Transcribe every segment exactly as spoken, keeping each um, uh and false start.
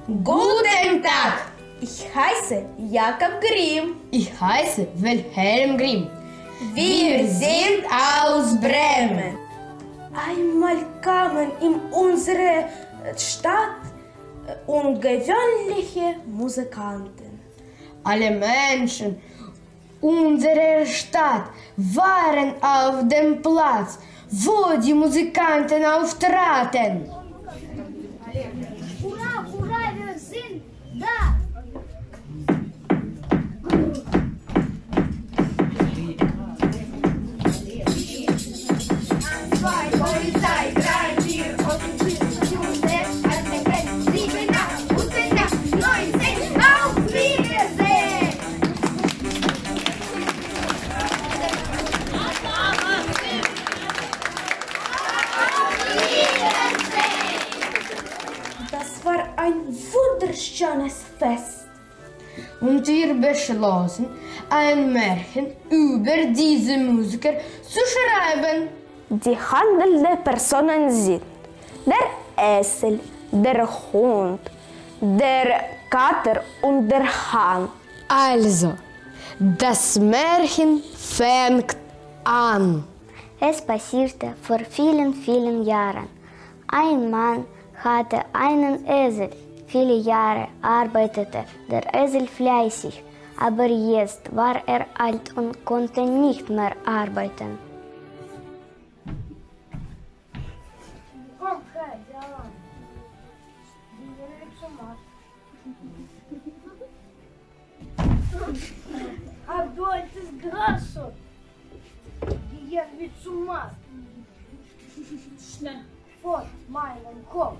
Guten Tag! Ich heiße Jakob Grimm. Ich heiße Wilhelm Grimm. Wir sind aus Bremen. Einmal kamen in unsere Stadt ungewöhnliche Musikanten. Alle Menschen unserer Stadt waren auf dem Platz, wo die Musikanten auftraten. Hurra, hurra, wir sind da! Zwei, Polizei, drei, vier, fünf, fünf, sechs, sieben, acht, gute Nacht, neun, zehn, auf Wiedersehen! Das war ein wunderschönes Fest. Und wir beschlossen, ein Märchen über diese Musiker zu schreiben. Die handelnden Personen sind der Esel, der Hund, der Kater und der Hahn. Also, das Märchen fängt an. Es passierte vor vielen, vielen Jahren. Ein Mann hatte einen Esel. Viele Jahre arbeitete der Esel fleißig, aber jetzt war er alt und konnte nicht mehr arbeiten. Adolf ist Grasso. Die jetzt wird zum Markt. Schnell. Vor meinem Kopf.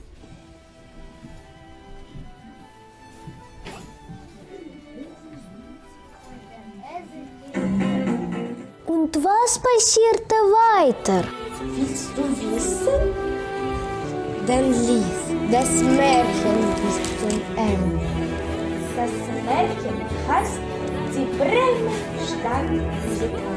Und was passierte weiter? Willst du wissen? Dann lies das Märchen bis zum Ende. Das Märchen heißt Die Bremer Stadtmusikanten.